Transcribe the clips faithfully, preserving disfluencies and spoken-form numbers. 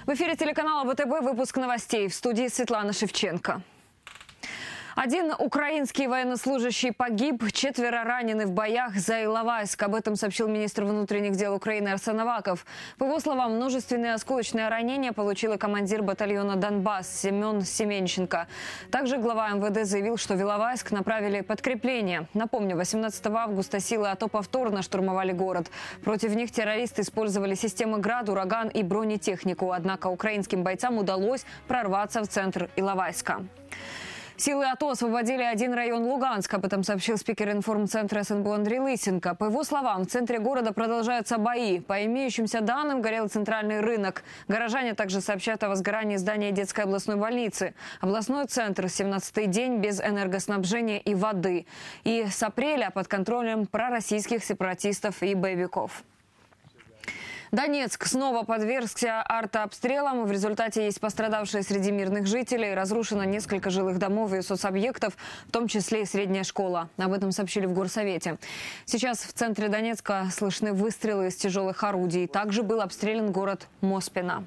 В эфире телеканала ВТБ выпуск новостей. В студии Светлана Шевченко. Один украинский военнослужащий погиб, четверо ранены в боях за Иловайск. Об этом сообщил министр внутренних дел Украины Арсен Аваков. По его словам, множественные осколочные ранения получил и командир батальона «Донбасс» Семен Семенченко. Также глава эм вэ дэ заявил, что в Иловайск направили подкрепление. Напомню, восемнадцатого августа силы АТО повторно штурмовали город. Против них террористы использовали системы «Град», «Ураган» и бронетехнику. Однако украинским бойцам удалось прорваться в центр Иловайска. Силы АТО освободили один район Луганска. Об этом сообщил спикер информцентра эс эн бэ Андрей Лысенко. По его словам, в центре города продолжаются бои. По имеющимся данным, горел центральный рынок. Горожане также сообщают о возгорании здания детской областной больницы. Областной центр семнадцатый день без энергоснабжения и воды. И с апреля под контролем пророссийских сепаратистов и боевиков. Донецк снова подвергся артобстрелам. В результате есть пострадавшие среди мирных жителей. Разрушено несколько жилых домов и соцобъектов, в том числе и средняя школа. Об этом сообщили в горсовете. Сейчас в центре Донецка слышны выстрелы из тяжелых орудий. Также был обстрелян город Моспина.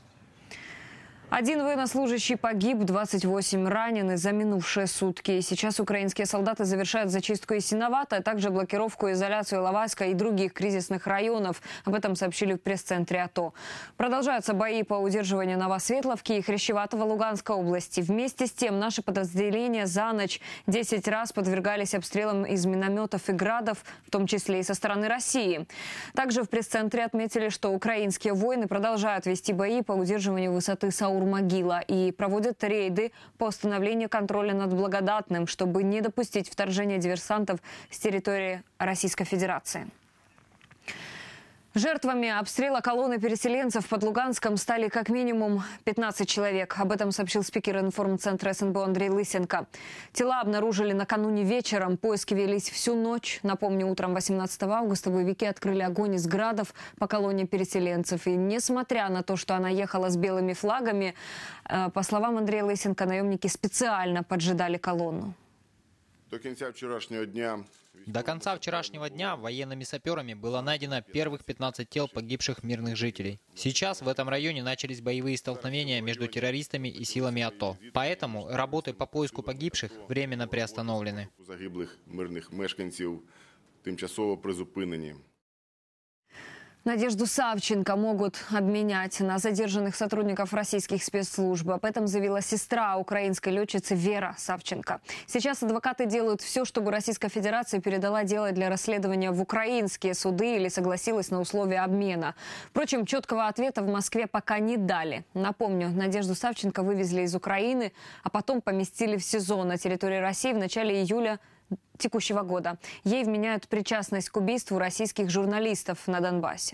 Один военнослужащий погиб, двадцать восемь ранены за минувшие сутки. Сейчас украинские солдаты завершают зачистку Ясиновата, а также блокировку и изоляцию Иловайска и других кризисных районов. Об этом сообщили в пресс-центре АТО. Продолжаются бои по удерживанию Новосветловки и Хрящеватого Луганской области. Вместе с тем наши подразделения за ночь десять раз подвергались обстрелам из минометов и градов, в том числе и со стороны России. Также в пресс-центре отметили, что украинские воины продолжают вести бои по удерживанию высоты Саур Могила и проводят рейды по установлению контроля над Благодатным, чтобы не допустить вторжения диверсантов с территории Российской Федерации. Жертвами обстрела колонны переселенцев под Луганском стали как минимум пятнадцать человек. Об этом сообщил спикер информцентра эс эн бэ Андрей Лысенко. Тела обнаружили накануне вечером. Поиски велись всю ночь. Напомню, утром восемнадцатого августа боевики открыли огонь из градов по колонне переселенцев. И несмотря на то, что она ехала с белыми флагами, по словам Андрея Лысенко, наемники специально поджидали колонну. До конца вчерашнего дня... До конца вчерашнего дня военными саперами было найдено первых пятнадцать тел погибших мирных жителей. Сейчас в этом районе начались боевые столкновения между террористами и силами АТО. Поэтому работы по поиску погибших временно приостановлены. Загиблих мирних мешканців тимчасово призупинені. Надежду Савченко могут обменять на задержанных сотрудников российских спецслужб. Об этом заявила сестра украинской летчицы Вера Савченко. Сейчас адвокаты делают все, чтобы Российская Федерация передала дело для расследования в украинские суды или согласилась на условия обмена. Впрочем, четкого ответа в Москве пока не дали. Напомню, Надежду Савченко вывезли из Украины, а потом поместили в СИЗО на территории России в начале июля текущего года. Ей вменяют причастность к убийству российских журналистов на Донбассе.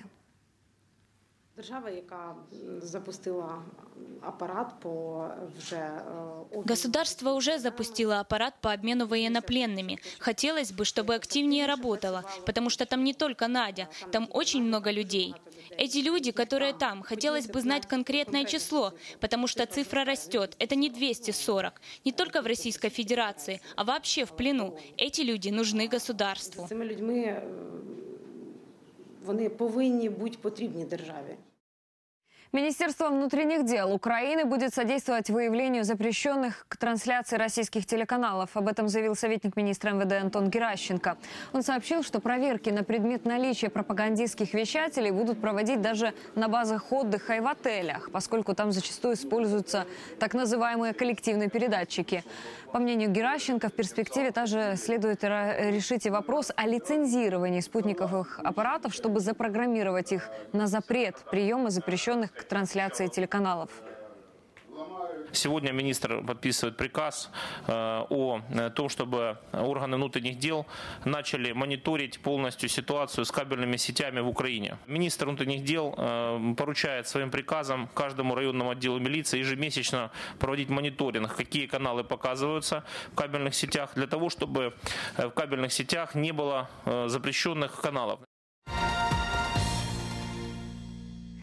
Государство уже запустило аппарат по обмену военнопленными. Хотелось бы, чтобы активнее работало, потому что там не только Надя, там очень много людей. Эти люди, которые там, хотелось бы знать конкретное число, потому что цифра растет. Это не двести сорок. Не только в Российской Федерации, а вообще в плену. Эти люди нужны государству. Цими людьми вони повинні бути потрібні державі. Министерство внутренних дел Украины будет содействовать выявлению запрещенных к трансляции российских телеканалов. Об этом заявил советник министра эм вэ дэ Антон Геращенко. Он сообщил, что проверки на предмет наличия пропагандистских вещателей будут проводить даже на базах отдыха и в отелях, поскольку там зачастую используются так называемые коллективные передатчики. По мнению Геращенко, в перспективе также следует решить и вопрос о лицензировании спутниковых аппаратов, чтобы запрограммировать их на запрет приема запрещенных к трансляции телеканалов. Сегодня министр подписывает приказ о том, чтобы органы внутренних дел начали мониторить полностью ситуацию с кабельными сетями в Украине. Министр внутренних дел поручает своим приказом каждому районному отделу милиции ежемесячно проводить мониторинг, какие каналы показываются в кабельных сетях, для того, чтобы в кабельных сетях не было запрещенных каналов.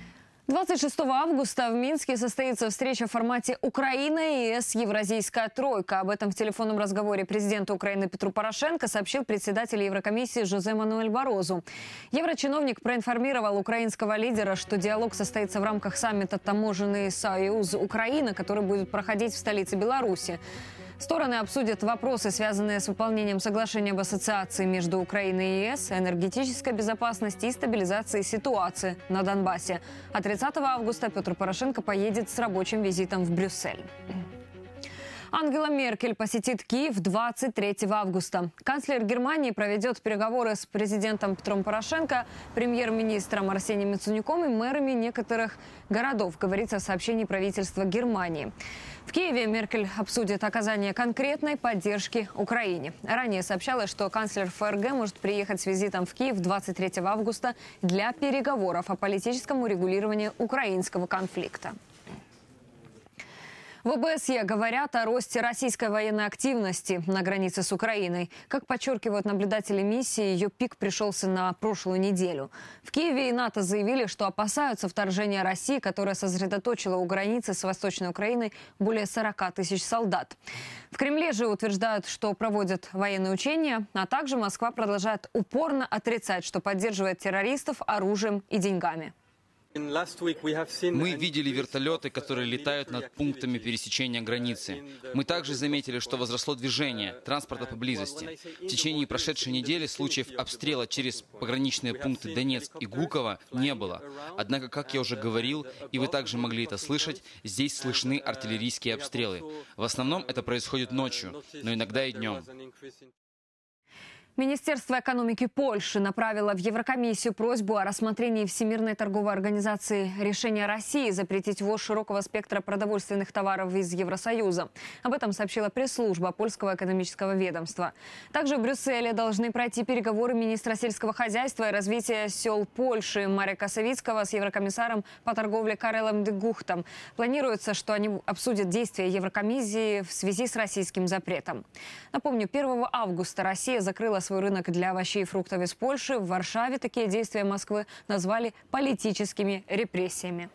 двадцать шестого августа в Минске состоится встреча в формате Украина, ЕС, Евразийская тройка. Об этом в телефонном разговоре президента Украины Петру Порошенко сообщил председатель Еврокомиссии Жозе Мануэль Барозу. Еврочиновник проинформировал украинского лидера, что диалог состоится в рамках саммита «Таможенный союз Украины», который будет проходить в столице Беларуси. Стороны обсудят вопросы, связанные с выполнением соглашения об ассоциации между Украиной и ЕС, энергетической безопасности и стабилизации ситуации на Донбассе. А тридцатого августа Петр Порошенко поедет с рабочим визитом в Брюссель. Ангела Меркель посетит Киев двадцать третьего августа. Канцлер Германии проведет переговоры с президентом Петром Порошенко, премьер-министром Арсением Яценюком и мэрами некоторых городов, говорится в сообщении правительства Германии. В Киеве Меркель обсудит оказание конкретной поддержки Украине. Ранее сообщалось, что канцлер ФРГ может приехать с визитом в Киев двадцать третьего августа для переговоров о политическом урегулировании украинского конфликта. В ОБСЕ говорят о росте российской военной активности на границе с Украиной. Как подчеркивают наблюдатели миссии, ее пик пришелся на прошлую неделю. В Киеве и НАТО заявили, что опасаются вторжения России, которая сосредоточила у границы с Восточной Украиной более сорока тысяч солдат. В Кремле же утверждают, что проводят военные учения, а также Москва продолжает упорно отрицать, что поддерживает террористов оружием и деньгами. Мы видели вертолеты, которые летают над пунктами пересечения границы. Мы также заметили, что возросло движение транспорта поблизости. В течение прошедшей недели случаев обстрела через пограничные пункты Донецк и Гуково не было. Однако, как я уже говорил, и вы также могли это слышать, здесь слышны артиллерийские обстрелы. В основном это происходит ночью, но иногда и днем. Министерство экономики Польши направило в Еврокомиссию просьбу о рассмотрении Всемирной торговой организации решения России запретить ввоз широкого спектра продовольственных товаров из Евросоюза. Об этом сообщила пресс-служба польского экономического ведомства. Также в Брюсселе должны пройти переговоры министра сельского хозяйства и развития сел Польши Марека Савицкого с еврокомиссаром по торговле Карелом де Гухтом. Планируется, что они обсудят действия Еврокомиссии в связи с российским запретом. Напомню, первого августа Россия закрыла свой рынок для овощей и фруктов из Польши. В Варшаве такие действия Москвы назвали политическими репрессиями.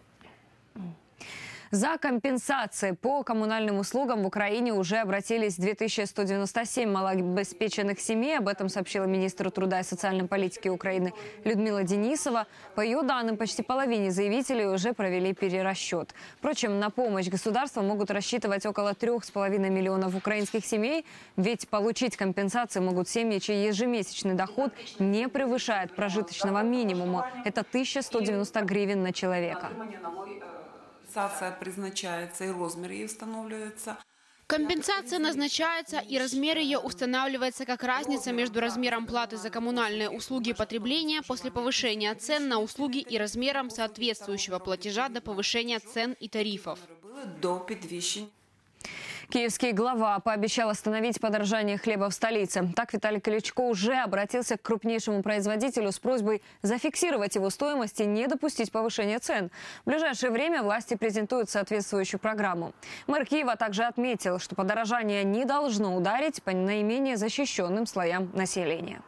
За компенсацией по коммунальным услугам в Украине уже обратились две тысячи сто девяносто семь малообеспеченных семей. Об этом сообщила министр труда и социальной политики Украины Людмила Денисова. По ее данным, почти половине заявителей уже провели перерасчет. Впрочем, на помощь государства могут рассчитывать около трех с половиной миллионов украинских семей. Ведь получить компенсации могут семьи, чей ежемесячный доход не превышает прожиточного минимума. Это тысяча сто девяносто гривен на человека. Компенсация призначается и размер ее устанавливается. Компенсация назначается и размер ее устанавливается как разница между размером платы за коммунальные услуги потребления после повышения цен на услуги и размером соответствующего платежа до повышения цен и тарифов. До подвищения. Киевский глава пообещал остановить подорожание хлеба в столице. Так Виталий Кличко уже обратился к крупнейшему производителю с просьбой зафиксировать его стоимость и не допустить повышения цен. В ближайшее время власти презентуют соответствующую программу. Мэр Киева также отметил, что подорожание не должно ударить по наименее защищенным слоям населения.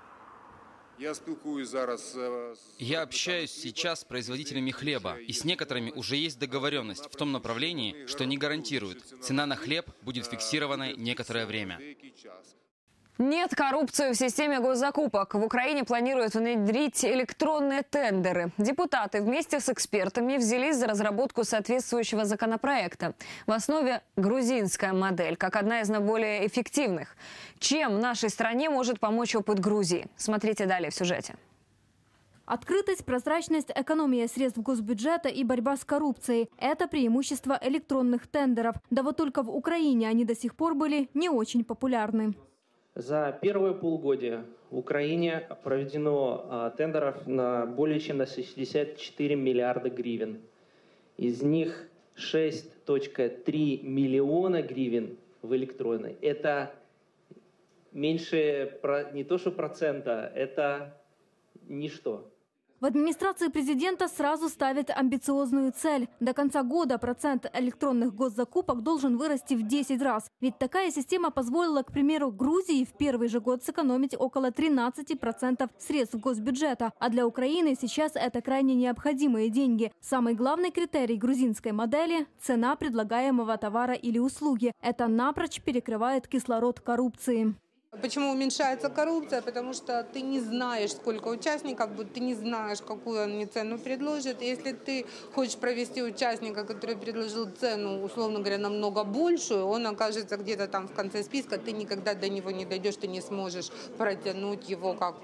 Я общаюсь сейчас с производителями хлеба, и с некоторыми уже есть договоренность в том направлении, что они гарантируют, цена на хлеб будет фиксированной некоторое время. Нет коррупции в системе госзакупок. В Украине планируют внедрить электронные тендеры. Депутаты вместе с экспертами взялись за разработку соответствующего законопроекта. В основе грузинская модель, как одна из наиболее эффективных. Чем нашей стране может помочь опыт Грузии? Смотрите далее в сюжете. Открытость, прозрачность, экономия средств госбюджета и борьба с коррупцией – это преимущество электронных тендеров. Да вот только в Украине они до сих пор были не очень популярны. За первое полугодие в Украине проведено а, тендеров на более чем на шестьдесят четыре миллиарда гривен. Из них шесть целых три миллиона гривен в электронной. Это меньше не то что процента, это ничто. В администрации президента сразу ставят амбициозную цель. До конца года процент электронных госзакупок должен вырасти в десять раз. Ведь такая система позволила, к примеру, Грузии в первый же год сэкономить около тринадцати процентов средств госбюджета. А для Украины сейчас это крайне необходимые деньги. Самый главный критерий грузинской модели – цена предлагаемого товара или услуги. Это напрочь перекрывает кислород коррупции. Почему уменьшается коррупция? Потому что ты не знаешь, сколько участников будет, ты не знаешь, какую они цену предложат. Если ты хочешь провести участника, который предложил цену, условно говоря, намного большую, он окажется где-то там в конце списка, ты никогда до него не дойдешь, ты не сможешь протянуть его как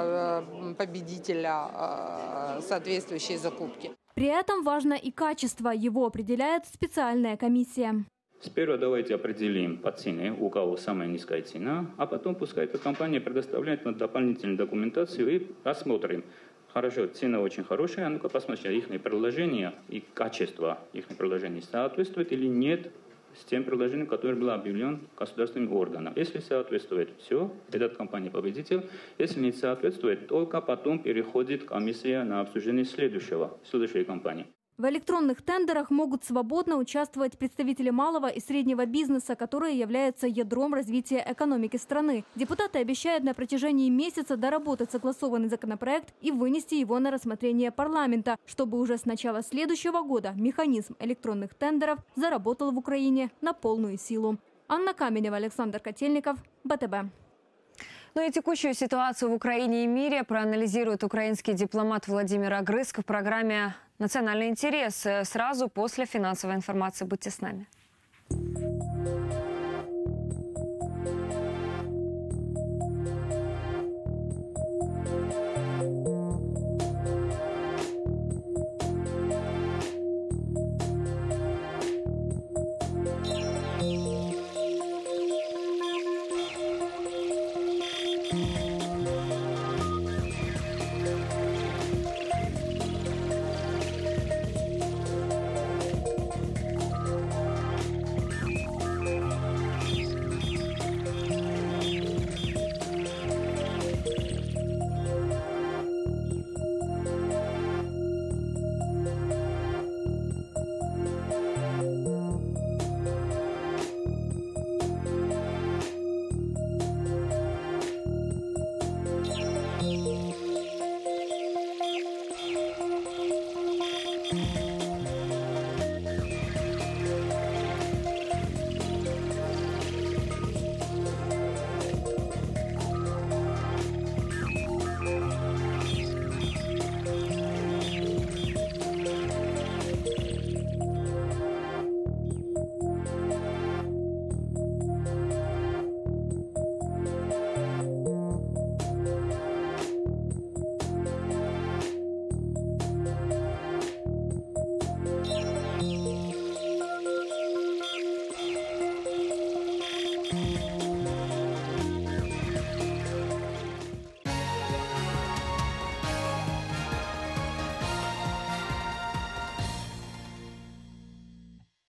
победителя соответствующей закупки. При этом важно и качество. Его определяет специальная комиссия. Сперва давайте определим по цене, у кого самая низкая цена, а потом пускай эта компания предоставляет нам дополнительную документацию и посмотрим. Хорошо, цена очень хорошая, а ну-ка посмотрим, их предложение и качество их предложений соответствует или нет с тем предложением, которое было объявлено государственным органом. Если соответствует, все, эта компания победитель. Если не соответствует, только потом переходит комиссия на обсуждение следующего, следующей компании. В электронных тендерах могут свободно участвовать представители малого и среднего бизнеса, которые являются ядром развития экономики страны. Депутаты обещают на протяжении месяца доработать согласованный законопроект и вынести его на рассмотрение парламента, чтобы уже с начала следующего года механизм электронных тендеров заработал в Украине на полную силу. Анна Каменева, Александр Котельников, Бэ Тэ Бэ. Ну и текущую ситуацию в Украине и мире проанализирует украинский дипломат Владимир Огрызк в программе «Национальный интерес» сразу после финансовой информации. Будьте с нами.